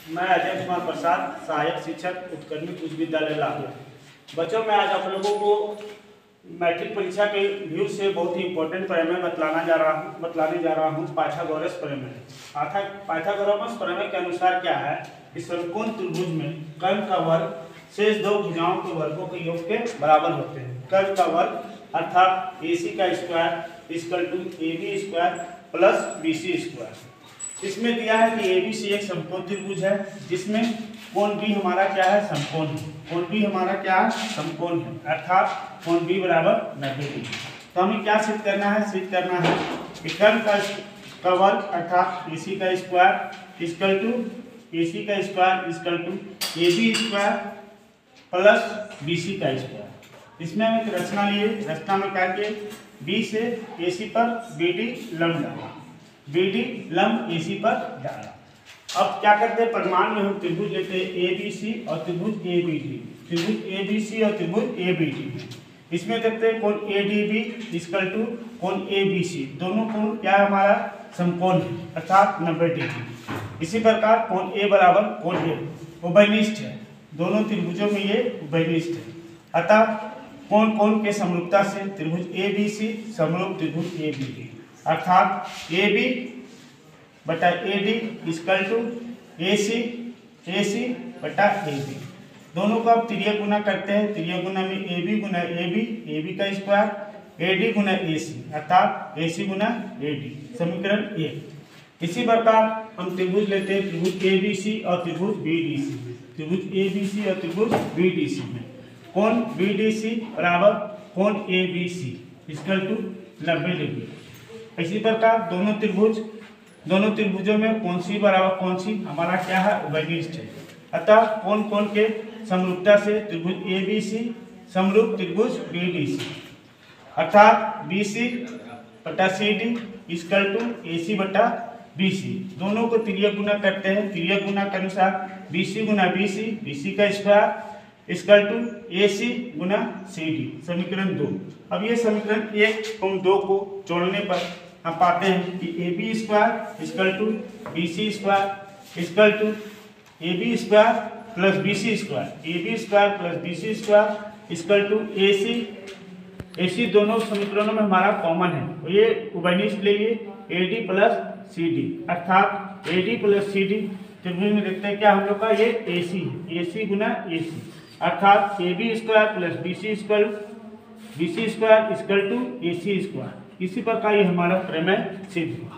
मैं अजय कुमार प्रसाद, सहायक शिक्षक, उत्कर्मिक उच्च विद्यालय लाहौर। बच्चों, मैं आज आप लोगों को मैट्रिक परीक्षा के व्यू से बहुत ही इंपॉर्टेंट प्रमेय बतलाने जा रहा हूँ पाइथागोरस प्रमेय। पाइथागोरस प्रमेय के अनुसार क्या है कि समकोण त्रिभुज में कर्ण का वर्ग शेष दो भुजाओं के वर्गों के योग के बराबर होते हैं। कर्ण का वर्ग अर्थात AC का square equal to AB square plus BC square. इसमें दिया है कि ABC एक समकोण त्रिभुज है जिसमें कोण B हमारा क्या है, समकोण है। कोण B हमारा क्या है, समकोण है, अर्थात कोण B बराबर 90 डिग्री। तो हमें क्या सिद्ध करना है, कि कर्ण का वर्ग अर्थात AC का square equal to AB square plus BC का स्क्वायर। इसमें हम एक रचना लिए, रचना में क्या किए, B से AC पर BD लंब डाला, BD लंब AC पर डाला। अब क्या करते हैं, परिमाण में हम त्रिभुज लेते हैं ABC और त्रिभुज ABD, इसमें देखते हैं कोण ADB इक्वल टू कोण ABC, दोनों कोण क्या है हमारा, समकोण है अर्थात 90 डिग्री। इसी प्रकार कोण A बराबर कोण A उभयनिष्ठ है, दोनों त्रिभुजों में ये उभयनिष्ठ है। अतः कोण के समरूपता से त्रिभुज ABC समरूप त्रिभुज ABD, अर्थात AB बटा AD इक्वल टू AC बटा AB। दोनों को आप तिर्यक गुना करते हैं, तिर्यक गुना में AB गुना AB का स्क्वायर, AD गुना AC अर्थात AC गुना AD, समीकरण 1। इसी प्रकार हम त्रिभुज लेते हैं, त्रिभुज ABC और त्रिभुज BDC में कोण BDC बराबर कोण ABC इक्वल टू 90 डिग्री। इसी प्रकार दोनों त्रिभुजों में कोण C बराबर कोण C हमारा क्या है, उभयनिष्ठ है। अतः कोण के समरूपता से त्रिभुज ABC समरूप त्रिभुज BDC, अर्थात BC बटा CD इक्वल टू AC बटा BC। दोनों को तिर्यक गुना करते हैं, तिर्यक गुना के अनुसार BC गुना BC का स्क्वायर इक्वल टू AC गुना CD, समीकरण 2। अब ये समीकरण 1 और 2 को जोड़ने पर हम पाते हैं कि AB square equal to BC square equal to AB square plus BC square, AB square plus BC square equal to AC दोनों समीकरणों में हमारा कॉमन है, तो ये उभयनिष्ठ ले लिए AD प्लस CD, अर्थात AD प्लस CD त्रिभुज में देखते हैं क्या हम लोग का, ये AC गुना AC, अर्थात AB square plus BC square equal to AC square. इसी प्रकार ये हमारा प्रमेय सिद्ध हुआ।